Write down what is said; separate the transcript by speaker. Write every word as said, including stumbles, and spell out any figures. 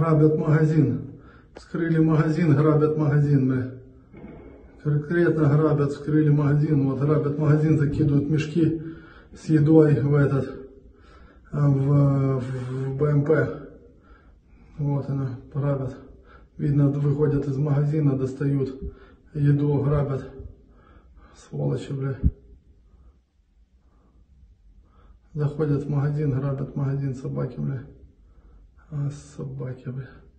Speaker 1: Грабят магазин. Вскрыли магазин, грабят магазин, бля. Конкретно грабят, вскрыли магазин. Вот грабят магазин, закидывают мешки с едой в этот, в, в БМП. Вот она, грабят. Видно, выходят из магазина, достают еду, грабят. Сволочи, бля. Заходят в магазин, грабят магазин, собаки, бля. А, собаки, бля.